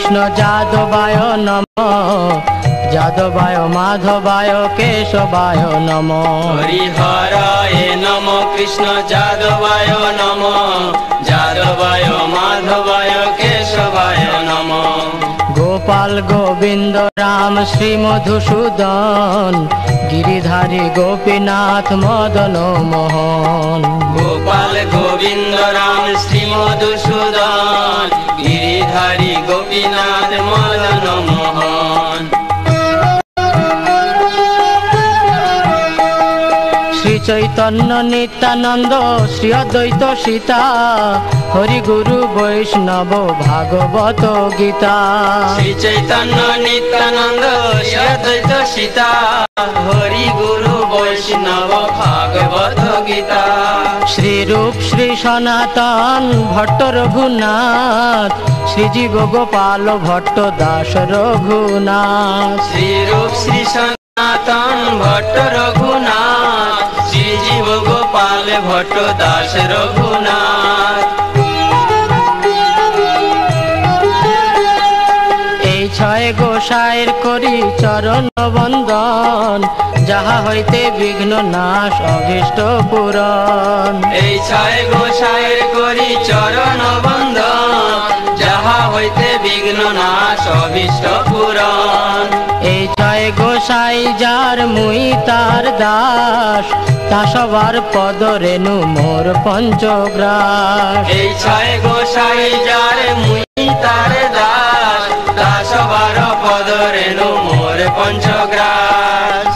কৃষ্ণ যাদবায় নমঃ যাদবায় মাধবায় কেশবায় নমঃ। হরিহরায় নমঃ কৃষ্ণ যাদবায় নমঃ যাদবায় মাধবায় কেশবায় নমঃ। গোপাল গোবিন্দ রাম শ্রী মধুসূদন গিরিধারী গোপীনাথ মদন মোহন। গোপাল গোবিন্দ রাম শ্রী মধুসূদন গিরিধারী গোপীনাথ মদন মোহন। শ্রী চৈতন্য নিত্যানন্দ শ্রী অদ্বৈত সীতা হরি গুরু বৈষ্ণব ভাগবত গীতা। শ্রী চৈতন্য নিত্যানন্দ শ্রী অদ্বৈত সীতা হরি গুরু বৈষ্ণব ভাগবত গীতা। শ্রী রূপ শ্রী সনাতন ভট্ট রঘুনাথ শ্রীজীব গোপাল ভট্ট দাস রঘুনাথ। শ্রী রূপ শ্রী সনাতন ভট্ট রঘুনাথ শ্রীজীব গোপাল ভট্ট দাস রঘুনাথ। এই ছয় গোসাইয়ের করি চরণ বন্দন যাহা হইতে বিঘ্ন নাশ অভীষ্ট পূরণ। এই ছয় গোসাইয়ের করি চরণ বন্দন যাহা হইতে বিঘ্ন নাশ অভীষ্ট পূরণ। এই ছয় গোসাই যার মুই তার দাস তা সবার পদ রেণু মোর পঞ্চগ্রাস। এই ছয় গোসাই যার মুই তার দাস তা সবার পদ রেণু মোর পঞ্চগ্রাস।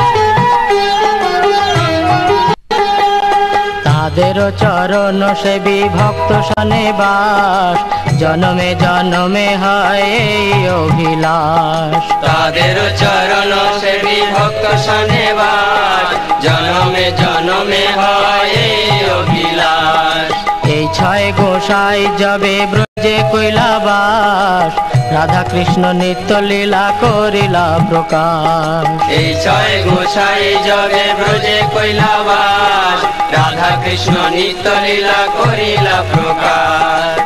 তাদের চরণ সেবী ভক্ত সনে বাস জনমে জনমে হয় এই অভিলাষ। তাদের চরণ সেবী ভক্ত সনেবাস জনমে জনমে হয় এই অভিলাষ। এই ছয় গোসাই যাবে ব্রজে কৈলাবাস রাধা কৃষ্ণ নিত্য লীলা করিলা প্রকাশ। এই ছয় গোসাই জগে ব্রজে কৈলাবাস রাধা কৃষ্ণ নিত্য লীলা করিলা প্রকাশ।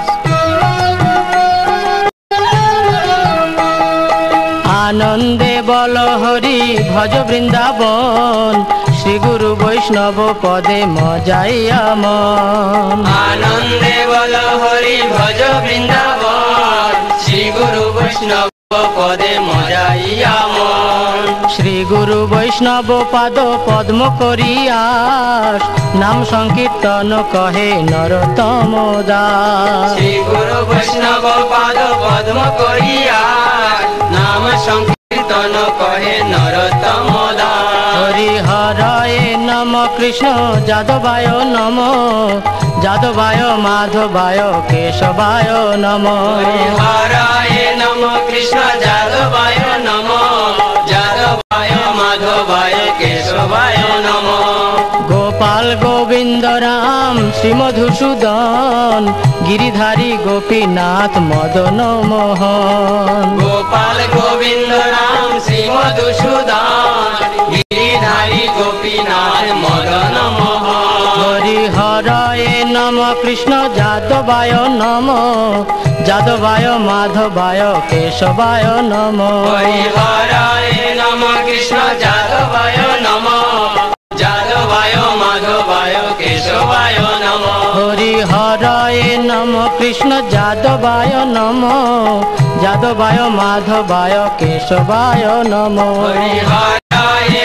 আনন্দে বল হরি ভজ বৃন্দাবন শ্রী গুরু বৈষ্ণব পদে মজাইয়া মন। আনন্দে বল হরি ভজ বৃন্দাবন শ্রী গুরু বৈষ্ণব পদে মজাইয়া মন। শ্রী গুরু বৈষ্ণব পাদ পদ্ম করিয়াস নাম সংকীর্তন কহে নরোত্তম দাস। শ্রী গুরু বৈষ্ণব পাদ পদ্ম করিয়া নাম সংকীর্তন কহে নরোত্তম দাস। হরি হরায় নম কৃষ্ণ যাদবায় নম যাদবায় মাধবায় কেশবায় নম। হরায় নম কৃষ্ণ যাদবায় নম যাদবায় মাধবায় কেশবায় নম। গোপাল গোবিন্দ রাম শ্রী মধুসূদন গিরিধারী গোপীনাথ মদন মোহন। গোপাল গোবিন্দ রাম শ্রী মধুসূদন গিরিধারী গোপীনাথ মদন মোহন। হরি হরায় নম কৃষ্ণ যাদবায় নম যাদবায় মাধবায় কেশবায় নম। হরিহরায় নম কৃষ্ণ যাদবায় নম যাদবায় মাধবায় কেশবায় নম। হরি হরায় নম কৃষ্ণ যাদবায় নম যাদবায় মাধবায় কেশবায় নম। হরিহরায়